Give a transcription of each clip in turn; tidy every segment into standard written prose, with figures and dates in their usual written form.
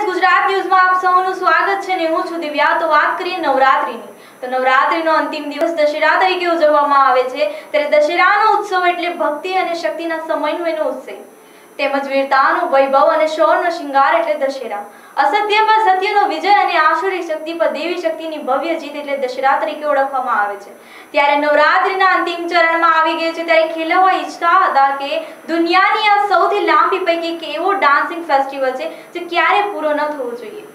Friends, Gujarat news में आप सौનું स्वागत છે ને હું છું દિવ્યા। તો વાત કરીએ નવરાત્રીની। તો નવરાત્રીનો અંતિમ દિવસ દશેરા તરીકે ઉજવવામાં આવે છે। ત્યારે દશેરાનો ઉત્સવ એટલે ભક્તિ અને શક્તિના સમન્વયનો ઉત્સવ તેમજ વીરતાનો વૈભવ અને શૌર્યનો શૃંગાર એટલે દશેરા। असत्य पर सत्यનો વિજય અને આસુરી શક્તિ પર દેવી શક્તિની ભવ્ય જીત એટલે દશેરા તરીકે ઓળખવામાં આવે છે। ત્યારે નવરાત્રીના અંતિમ ચરણમાં આવી ગઈ છે। ત્યારે ખેલવા ઈચ્છતા હતા કે દુનિયાની આ સૌથી લાંબી પૈકી એક એવો ડાન્સિંગ ફેસ્ટિવલ છે જે ક્યારે પૂરો ન થવો જોઈએ।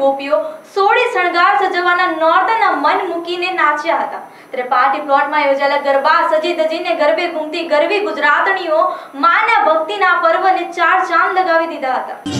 ગોપીઓ સોળે શણગાર સજવવાના નોરતાના મન મૂકીને નાચ્યા હતા। ત્યારે પાર્ટી પ્લોટમાં યોજાયેલા ગરબા સજી ધજીને ગરબે ઘૂમતી ગરવી ગુજરાતણીઓ માના ભક્તિના પર્વને ચાર ચાંદ લગાવી દીધા હતા।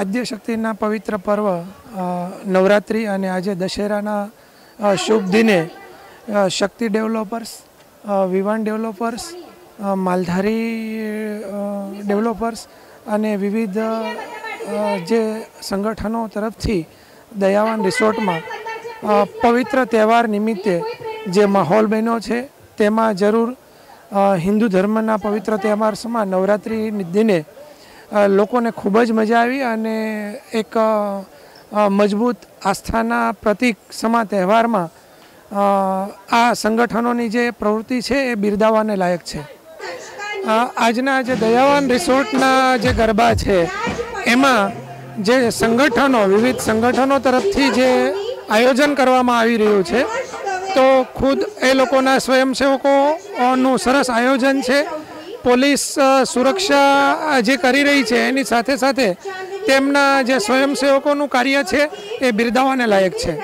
आद्यशक्तिना पवित्र पर्व नवरात्रि अने आज दशहराना शुभ दिने Shakti developers, Vivaan developers, Maldhari developers अने विविध जे संगठनों तरफथी दयावान रिसोर्ट में पवित्र तहेवार निमित्ते जे माहौल बन्यो छे तेमां जरूर हिंदू धर्मना पवित्र तहेवार समा नवरात्रि दिने लोकोने खूब ज मजा आई अने एक मजबूत आस्थाना प्रतीक समा तहेवार में आ संगठनों जे प्रवृत्ति है ए बिरदावाने लायक है। आजना जे दयावान रिसोर्टना जे गरबा है एमां जे संगठनों विविध संगठनों तरफथी जे आयोजन करवामां आवी रह्युं छे तो खुद ए लोकोना स्वयंसेवकोनुं सरस आयोजन है। पोलीस सुरक्षा जे करी रही है एनी साथे साथे तेमना जे स्वयंसेवकोनुं कार्य है ए बिरदावाने लायक है।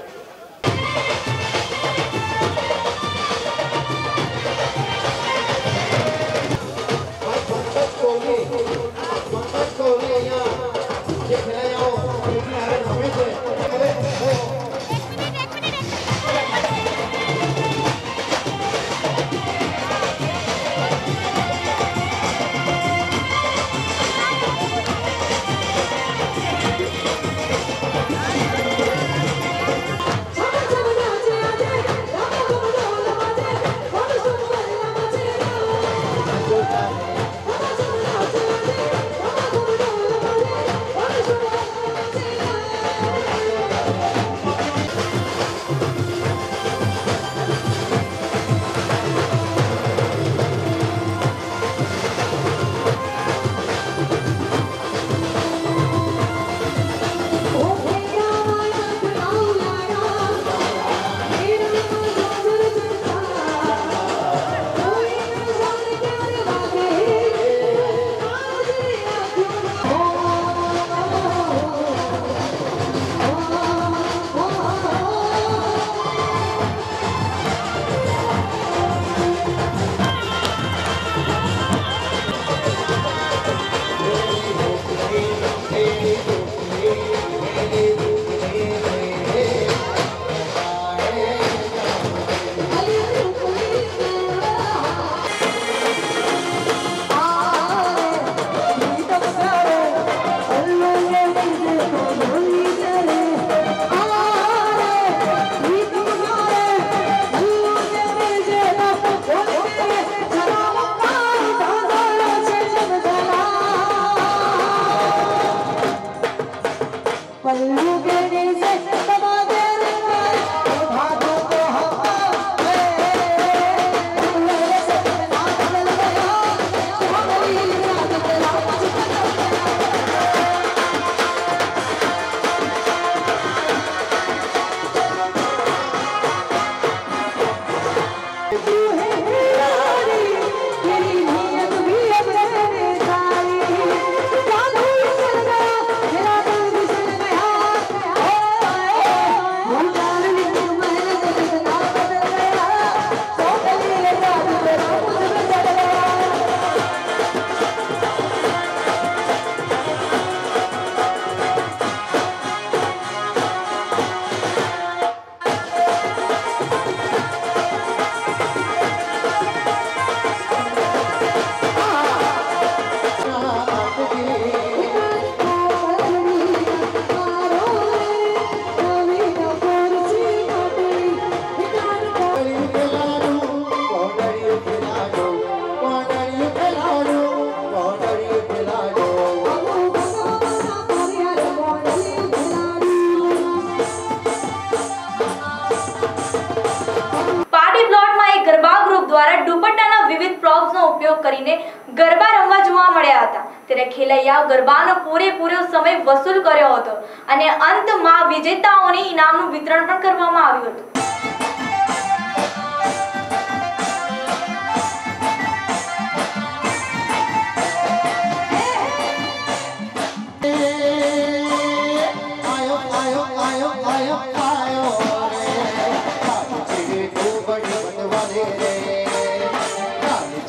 गरबा रमवा जोवा मळ्या हता त्यारे खेलैया गरबानो पूरेपूरो समय वसूल कर्यो हतो અને અંતમાં વિજેતાઓને ઇનામનું વિતરણ પણ કરવામાં આવ્યું હતું।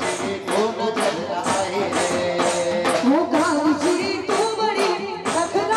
मुखाची तू बड़ी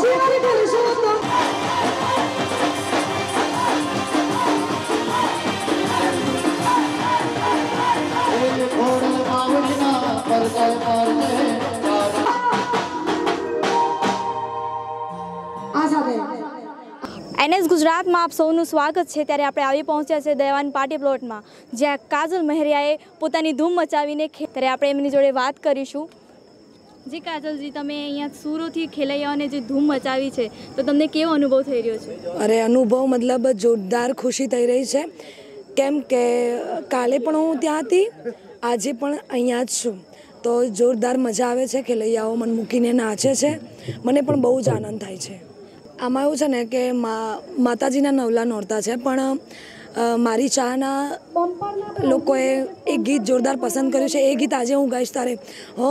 NS ગુજરાતમાં આપ સૌનું સ્વાગત છે। ત્યારે આપણે આવી પહોંચ્યા છે દયાવાન પાર્ટી પ્લોટમાં, જ્યાં કાજલ મહેરિયાએ પોતાની ધૂમ મચાવીને ત્યારે આપણે એમની જોડે વાત કરીશું। જી કાજલજી, તમે અહીંયા સુરતથી ખેલૈયાઓને જે ધૂમ મચાવી છે, તો તમને કેવો અનુભવ થઈ રહ્યો છે? અરે અનુભવ મતલબ જોરદાર ખુશી થઈ રહી છે, કેમ કે કાલે પણ હું ત્યાં હતી, આજે પણ અહીંયા જ છું, તો જોરદાર મજા આવે છે। ખેલૈયાઓ મન મૂકીને નાચે છે, મને પણ બહુ જ આનંદ થાય છે। આમાં એવું છે ને કે માતાજીના નવલા નોરતા છે, પણ મારી ચાહના લોકોએ એક ગીત જોરદાર પસંદ કર્યું છે। એ ગીત આજે હું ગાઈશ તારે। હો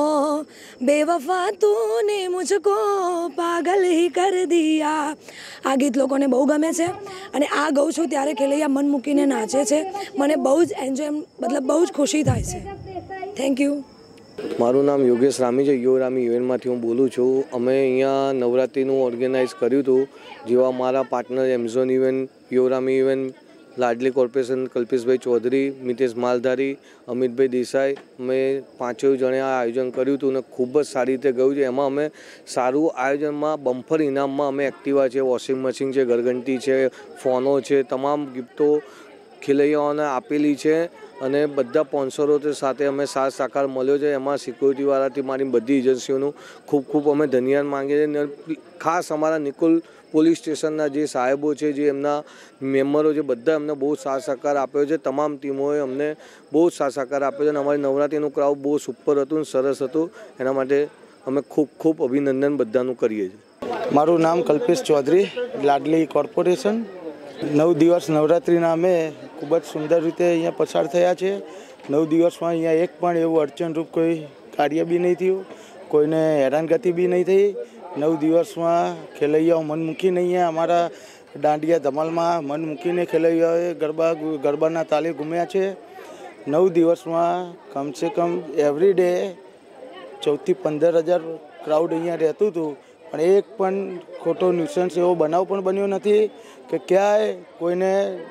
બેવફા તૂને મુझको પાગલ હી કર દિયા, આ ગીત લોકોને બહુ ગમે છે અને આ ગાઉં છું ત્યારે ખેલૈયા મન મૂકીને નાચે છે, મને બહુ જ એન્જોય મતલબ બહુ જ ખુશી થાય છે। Thank you. મારું નામ યોગેશ રામી છે, યો રામી ઇવેન્ટમાંથી હું બોલું છું। અમે અહીંયા નવરાત્રિનું ઓર્ગેનાઇઝ કર્યું હતું, જેવા મારા પાર્ટનર એમેઝોન ઇવેન્ટ, યો રામી ઇવેન્ટ, લાડલી કોર્પોરેશન, કલ્પેશભાઈ ચૌધરી, મિતેશ માલધારી, અમિતભાઈ દેસાઈ, અમે પાંચેય જણે આ આયોજન કર્યું હતું અને ખૂબ જ સારી રીતે ગયું છે। એમાં અમે સારું આયોજનમાં બમ્પર ઇનામમાં અમે એક્ટિવા છે, વોશિંગ મશીન છે, ઘરઘંટી છે, ફોનો છે, તમામ ગિફ્ટો ખેલૈયાઓને આપેલી છે અને બધા સ્પોન્સરો સાથે અમે સાથ સહકાર મળ્યો છે। એમાં સિક્યુરિટીવાળાથી મારી બધી એજન્સીઓનું ખૂબ ખૂબ અમે ધન્યવાદ માંગીએ છીએ। ખાસ અમારા નિકોલ પોલીસ સ્ટેશનના જે સાહેબો છે, જે એમના મેમ્બરો છે, બધા અમને બહુ સાથ સહકાર આપ્યો છે। તમામ ટીમોએ અમને બહુ સાથ સહકાર આપ્યો છે અને અમારી નવરાત્રિનું ક્રાઉડ બહુ સુપર હતું અને સરસ હતું, એના માટે અમે ખૂબ ખૂબ અભિનંદન બધાનું કરીએ છીએ। મારું નામ કલ્પેશ ચૌધરી, લાડલી કોર્પોરેશન। 9 દિવસ નવરાત્રિના અમે ખૂબ જ સુંદર રીતે અહીંયા પસાર થયા છે। 9 દિવસમાં અહીંયા એક પણ એવું અડચણરૂપ કોઈ કાર્ય બી નહીં થયું, કોઈને હેરાનગતિ બી નહીં થઈ। 9 દિવસમાં ખેલૈયાઓ મન મૂકીને અહીંયા અમારા દાંડિયા ધમાલમાં મન મૂકીને ખેલૈયાઓએ ગરબાના તાલે ઘૂમ્યા છે। 9 દિવસમાં કમસે કમ એવરી ડે 14 થી 15,000 ક્રાઉડ અહીંયા રહેતું હતું, પણ એક પણ ખોટો ન્યુસન્સ એવો બનાવ પણ બન્યો નથી કે ક્યાંય કોઈને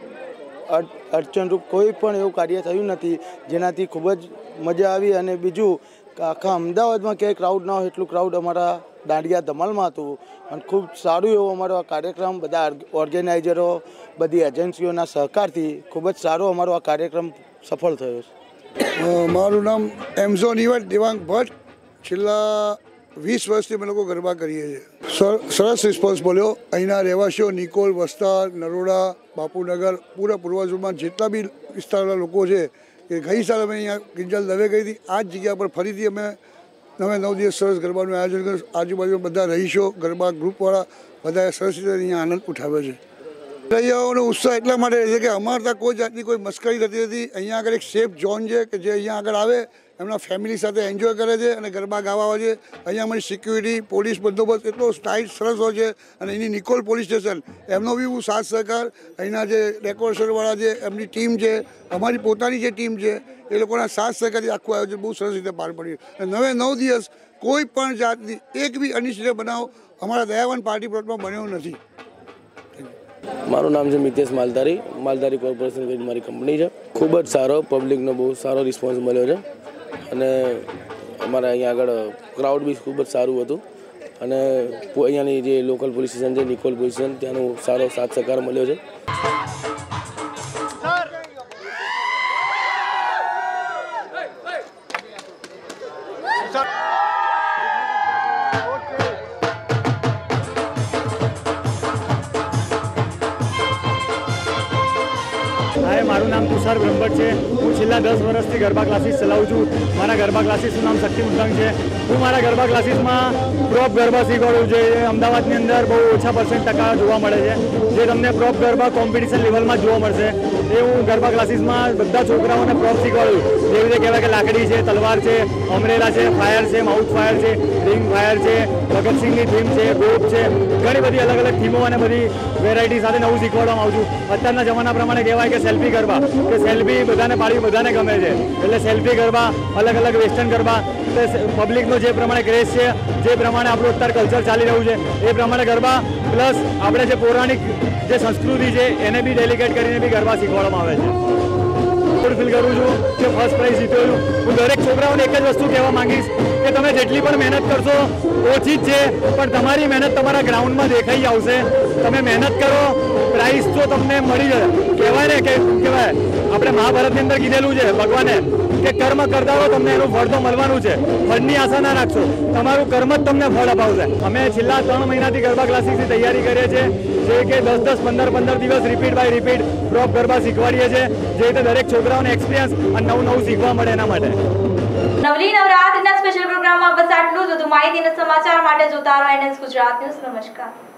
અડચણરૂપ કોઈ પણ એવું કાર્ય થયું નથી, જેનાથી ખૂબ જ મજા આવી। અને બીજું કે આખા અમદાવાદમાં ક્યાંય ક્રાઉડ ના હોય એટલું ક્રાઉડ અમારા દાંડિયા ધમાલમાં હતું અને ખૂબ સારું એવો અમારો આ કાર્યક્રમ, બધા ઓર્ગેનાઇઝરો, બધી એજન્સીઓના સહકારથી ખૂબ જ સારો અમારો આ કાર્યક્રમ સફળ થયો છે। મારું નામ એમેઝોન ઇવેન્ટ દેવાંગ ભટ્ટ। છેલ્લા 20 વર્ષથી અમે લોકો ગરબા કરીએ છીએ। સરસ રિસ્પોન્સ મળ્યો। અહીંના રહેવાસીઓ નિકોલ, વસ્તાર, નરોડા, બાપુનગર, પૂરા પૂર્વજોમાં જેટલા બી વિસ્તારના લોકો છે, કે ગઈ સાલ અમે અહીંયા કિંજલ દવે ગઈ હતી, આ જ જગ્યા પર ફરીથી અમે 9 દિવસ સરસ ગરબાનું આયોજન કર્યું। આજુબાજુ બધા રહીશો, ગરબા ગ્રુપવાળા બધાએ સરસ રીતે અહીંયા આનંદ ઉઠાવ્યો છે। ખેલૈયાઓનો ઉત્સાહ એટલા માટે છે કે અમારે ત્યાં કોઈ જાતની કોઈ મસ્કરી થતી નથી। અહીંયા આગળ એક સેફ ઝોન છે કે જે અહીંયા આગળ આવે એમના ફેમિલી સાથે એન્જોય કરે છે અને ગરબા ગાવા આવે છે। અહીંયા અમારી સિક્યુરિટી, પોલીસ બંદોબસ્ત એટલો ટાઈટ સરસ હોય છે અને એની નિકોલ પોલીસ સ્ટેશન એમનો બી બહુ સાથ સહકાર, અહીંના જે ડેકોરેશનવાળા છે એમની ટીમ છે, અમારી પોતાની જે ટીમ છે, એ લોકોના સાથ સહકારથી આખું આયોજન બહુ સરસ રીતે પાર પડ્યું। અને 9 દિવસ કોઈ પણ જાતની એક બી અનિશ્ચિત બનાવ અમારા દયાવાન પાર્ટી પ્લોટમાં બન્યો નથી। મારું નામ છે મિતેશ માલધારી, માલધારી કોર્પોરેશન કરી મારી કંપની છે। ખૂબ જ સારો પબ્લિકનો બહુ સારો રિસ્પોન્સ મળ્યો છે અને અમારા અહીંયા આગળ ક્રાઉડ બી ખૂબ જ સારું હતું અને અહીંયાની જે લોકલ પોલીસ સ્ટેશન છે, નિકોલ પોલીસ સ્ટેશન, ત્યાંનો સારો સાથ સહકાર મળ્યો છે। हाय, मारू नाम तुषार ब्रह्मभट्ट है। हूँ छेल्ला 10 वर्षથી गरबा क्लासीस चलाવું છું। મારા ગરબા ક્લાસીસનું નામ શક્તિ મુદ્રાંગ છે। હું મારા ગરબા ક્લાસીસમાં પ્રોપ ગરબા શીખવાડું છું, જે અમદાવાદની અંદર બહુ ઓછા % જોવા મળે છે, જે તમને પ્રોપ ગરબા કોમ્પિટિશન લેવલમાં જોવા મળશે। એ હું ગરબા ક્લાસીસમાં બધા છોકરાઓને પ્રોપ શીખવાડું છું, જેવી રીતે કહેવાય કે લાકડી છે, તલવાર છે, અમરેલા છે, ફાયર છે, માઉથ ફાયર છે, રિંગ ફાયર છે, ભગતસિંહની થીમ છે, ગોપ છે, ઘણી બધી અલગ અલગ થીમો અને બધી વેરાયટી સાથે નવું શીખવાડવામાં આવું છું। અત્યારના જમાના પ્રમાણે કહેવાય કે સેલ્ફી ગરબા, કે સેલ્ફી બધાને પાડવી બધાને ગમે છે, એટલે સેલ્ફી ગરબા, અલગ અલગ વેસ્ટર્ન ગરબા, પબ્લિકનો જે પ્રમાણે ક્રેઝ છે, જે પ્રમાણે આપણું અત્યારે કલ્ચર ચાલી રહ્યું છે એ પ્રમાણે ગરબા પ્લસ આપણે જે પૌરાણિક જે સંસ્કૃતિ છે એને બી ડેલિકેટ કરીને બી ગરબા શીખવાડવામાં આવે છે. ફીલ કરું છું કે ફર્સ્ટ પ્રાઇઝ જીત્યો છું. હું દરેક છોકરાઓને એક જ વસ્તુ કહેવા માંગીશ કે તમે જેટલી પણ મહેનત કરશો ઓછી જ છે, પણ તમારી મહેનત તમારા ગ્રાઉન્ડમાં દેખાઈ આવશે. તમે મહેનત કરો, પ્રાઇઝ તો તમને મળી જાય. કહેવાય ને કે કહેવાય આપણે મહાભારતની અંદર કીધેલું છે ભગવાને કે કર્મ કરતા રહો, તમને એનું ફળ તો મળવાનું છે. ફળની આશા ના રાખશો, તમારું કર્મ જ તમને ફળ અપાવશે. અમે છેલ્લા 3 મહિનાથી ગરબા ક્લાસીસની તૈયારી કરીએ છીએ, જે કે 10-10, 15-15 દિવસ repeat by repeat prop garba શીખવાડીએ છીએ, જે રીતે દરેક છોકરાઓને એક્સપિરિયન્સ અને નવું શીખવા મળે એના માટે. નવલી નવરાત્રિના સ્પેશિયલ પ્રોગ્રામમાં બસ આટલું જ. વધુ માહિતી અને સમાચાર માટે જોતા રહો NS ગુજરાત ન્યૂઝ. નમસ્કાર.